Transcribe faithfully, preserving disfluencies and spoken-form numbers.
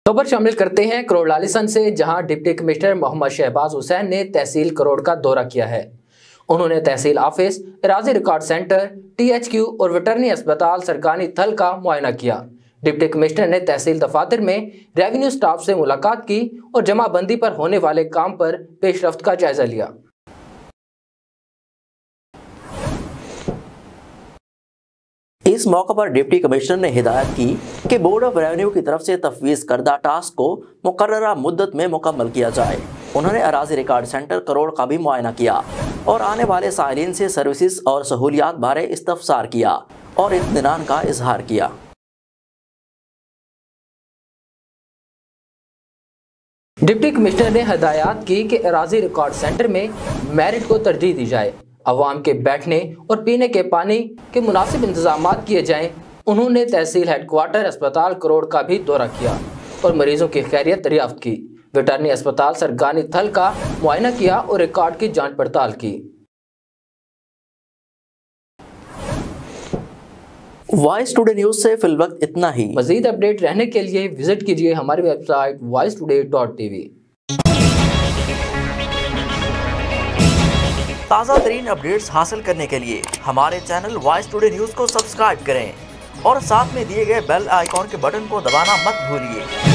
खबर शामिल करते हैं करोड़ लालिसन से, जहां डिप्टी कमिश्नर मोहम्मद शहबाज हुसैन ने तहसील करोड़ का दौरा किया है। उन्होंने तहसील ऑफिस, एराजी रिकॉर्ड सेंटर, टीएचक्यू और वेटरनरी अस्पताल सरगानी थल का मुआयना किया। डिप्टी कमिश्नर ने तहसील दफातर में रेवेन्यू स्टाफ से मुलाकात की और जमाबंदी पर होने वाले काम पर पेशरफ्त का जायजा लिया। इस मौके पर डिप्टी कमिश्नर ने हिदायत की कि बोर्ड ऑफ रेवेन्यू की तरफ से तफवीज करदा टास्क को मुकर्ररा मुद्दत में मुकम्मल किया जाए। उन्होंने अराजी रिकॉर्ड सेंटर करोड़ का भी मुआयना किया और आने वाले साइलिन से सर्विसेज और सहूलियात बारे इस्तफसार किया और इत्मीनान का इजहार किया। डिप्टी कमिश्नर ने हिदायत की कि अराजी रिकॉर्ड सेंटर में मेरिट को तरजीह दी जाए, अवाम के बैठने और पीने के पानी के मुनासिब इंतजाम किए जाएं। उन्होंने तहसील हेडक्वार्टर अस्पताल करोड़ का भी दौरा किया और मरीजों की खैरियत दरियाफ्त की। वेटरनरी अस्पताल सरगानी थल का मुआयना किया और रिकॉर्ड की जांच पड़ताल की। वॉइस टुडे न्यूज से फिलवक्त इतना ही। मजीद अपडेट रहने के लिए विजिट कीजिए हमारी website voice today dot T V. ताज़ा तरीन अपडेट्स हासिल करने के लिए हमारे चैनल वॉइस टुडे न्यूज़ को सब्सक्राइब करें और साथ में दिए गए बेल आइकॉन के बटन को दबाना मत भूलिए।